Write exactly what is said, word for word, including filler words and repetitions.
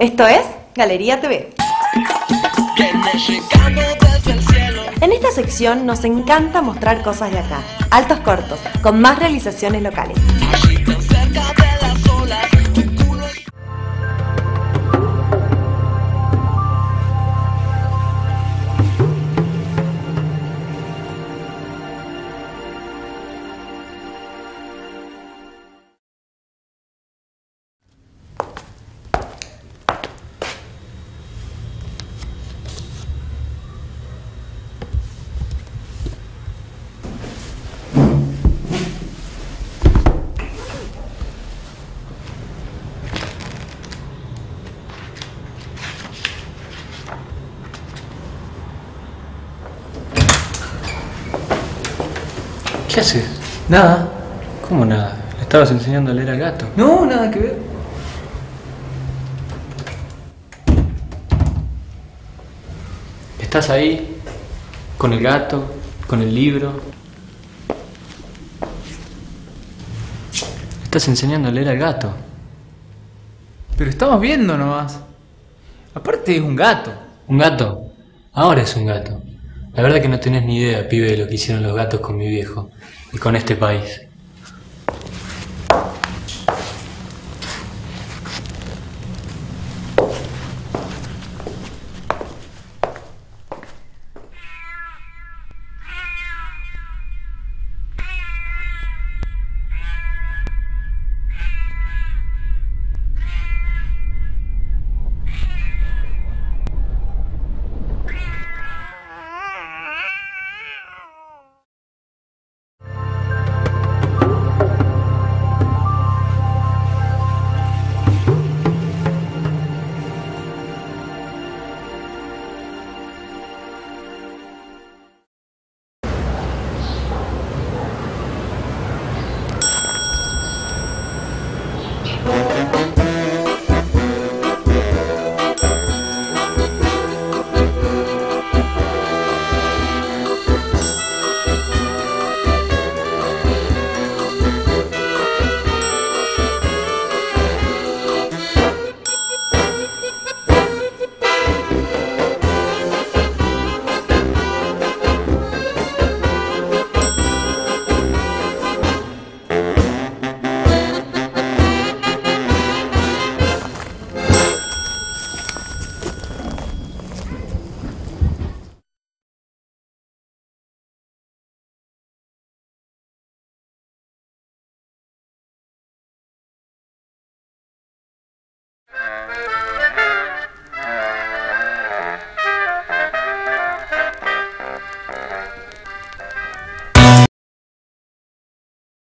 Esto es Galería T V. En esta sección nos encanta mostrar cosas de acá, altos cortos, con más realizaciones locales. ¿Qué haces? Nada. ¿Cómo nada? ¿Le estabas enseñando a leer al gato? No, nada que ver. ¿Estás ahí? ¿Con el gato? ¿Con el libro? ¿Le estás enseñando a leer al gato? Pero estamos viendo nomás. Aparte es un gato. ¿Un gato? Ahora es un gato. La verdad que no tenés ni idea, pibe, de lo que hicieron los gatos con mi viejo y con este país.